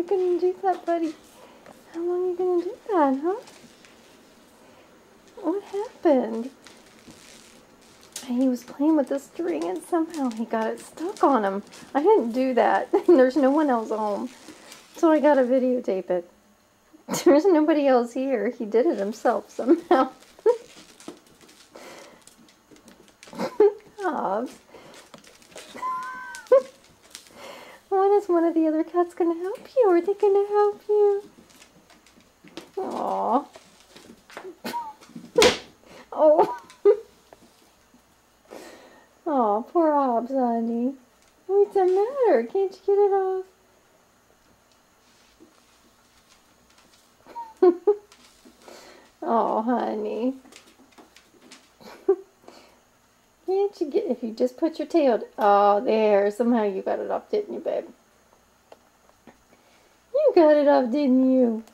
you gonna do that, buddy? How long are you gonna do that, huh? What happened? He was playing with the string and somehow he got it stuck on him. I didn't do that. There's no one else home. So I gotta videotape it. There's nobody else here. He did it himself somehow. Hobbs. When is one of the other cats gonna help you? Are they gonna help you? Aww. Oh. Oh, poor Hobbs, honey. What's the matter? Can't you get it off? Oh, honey. Can't you get, if you just put your tail, oh, there, somehow you got it off, didn't you, babe? You got it off, didn't you?